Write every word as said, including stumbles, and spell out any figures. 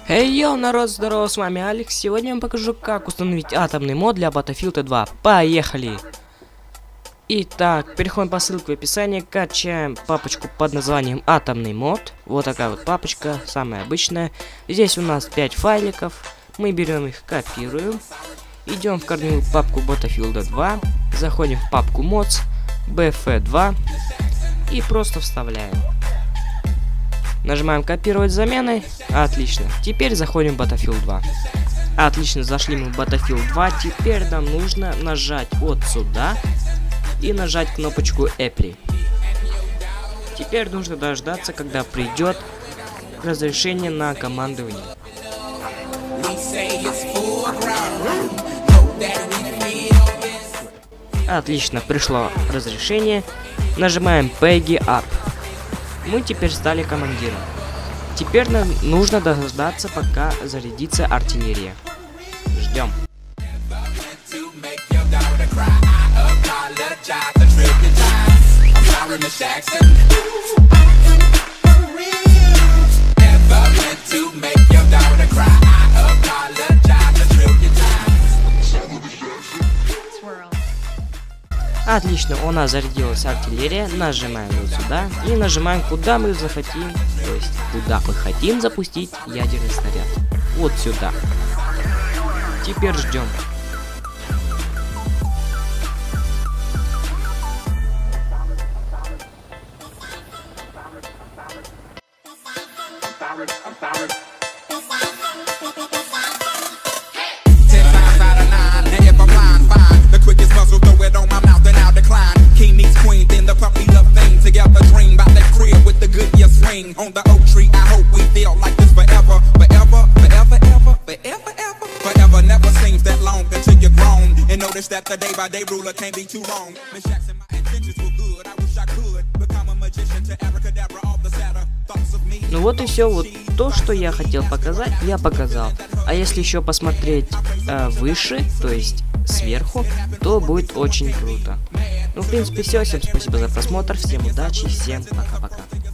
Эй, йоу, народ, здорово, с вами Алекс. Сегодня я вам покажу, как установить атомный мод для Battlefield два. Поехали! Итак, переходим по ссылке в описании, качаем папочку под названием атомный мод. Вот такая вот папочка, самая обычная. Здесь у нас пять файликов. Мы берем их, копируем. Идем в корневую папку Battlefield два. Заходим в папку mods, би эф два. И просто вставляем. Нажимаем копировать замены. Отлично. Теперь заходим в Battlefield два. Отлично, зашли мы в Battlefield два. Теперь нам нужно нажать вот сюда и нажать кнопочку Apply. Теперь нужно дождаться, когда придет разрешение на командование. Отлично, пришло разрешение. Нажимаем Peggy Up. Мы теперь стали командиром. Теперь нам нужно дождаться, пока зарядится артиллерия. Ждем. Отлично, у нас зарядилась артиллерия. Нажимаем вот сюда и нажимаем, куда мы захотим, то есть куда мы хотим запустить ядерный снаряд. Вот сюда. Теперь ждем. On the oak tree, I hope we feel like this forever, forever, forever, ever, forever, ever, forever never seems that long until you're grown and notice that the day by day ruler can't be too wrong. Miss Jackson, my intentions were good. I wish I could become a magician to abracadabra all the sadder thoughts of me. Ну вот и все, вот то, что я хотел показать, я показал. А если еще посмотреть э, выше, то есть сверху, то будет очень круто. Ну, в принципе, все. Всем спасибо за просмотр, всем удачи, всем пока-пока.